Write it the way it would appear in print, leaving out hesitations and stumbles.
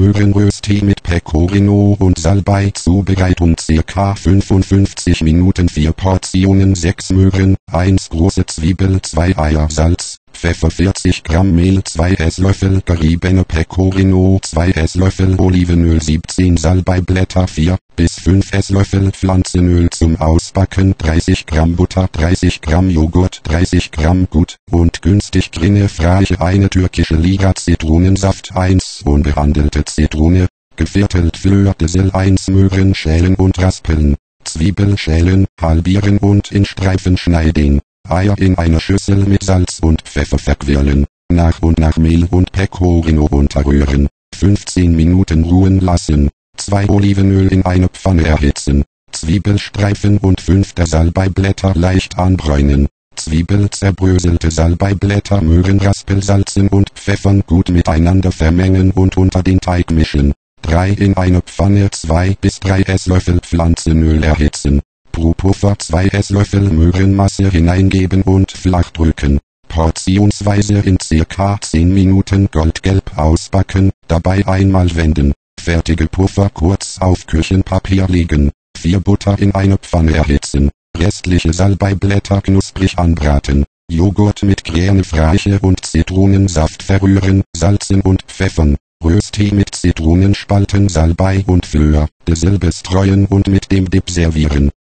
Möhrenrösti mit Pecorino und Salbei. Zubereitung ca. 55 Minuten. 4 Portionen 6 Möhren, 1 große Zwiebel, 2 Eier, Salz, Pfeffer, 40 Gramm Mehl, 2 Esslöffel geriebene Pecorino, 2 Esslöffel Olivenöl, 17 Salbeiblätter, 4 bis 5 Esslöffel Pflanzenöl zum Ausbacken, 30 Gramm Butter, 30 Gramm Joghurt, 30 Gramm gut und günstig grüne Fraiche, eine türkische Liga Zitronensaft, 1 unbehandelte Zitrone, geviertelt Fleur de Sel, 1 Möhren schälen und raspeln, Zwiebel schälen, halbieren und in Streifen schneiden. Eier in einer Schüssel mit Salz und Pfeffer verquirlen, nach und nach Mehl und Pecorino unterrühren, 15 Minuten ruhen lassen, 2 Olivenöl in eine Pfanne erhitzen, Zwiebelstreifen und 5 der Salbeiblätter leicht anbräunen, Zwiebel zerbröselte Salbeiblätter, Möhrenraspel salzen und pfeffern, gut miteinander vermengen und unter den Teig mischen, 3 in eine Pfanne 2 bis 3 Esslöffel Pflanzenöl erhitzen. Pro Puffer 2 Esslöffel Möhrenmasse hineingeben und flach drücken. Portionsweise in ca. 10 Minuten goldgelb ausbacken, dabei einmal wenden. Fertige Puffer kurz auf Küchenpapier legen. 4 Butter in eine Pfanne erhitzen. Restliche Salbeiblätter knusprig anbraten. Joghurt mit Creme fraiche und Zitronensaft verrühren, salzen und pfeffern. Rösti mit Zitronenspalten, Salbei und Fleur de Sel bestreuen und mit dem Dip servieren.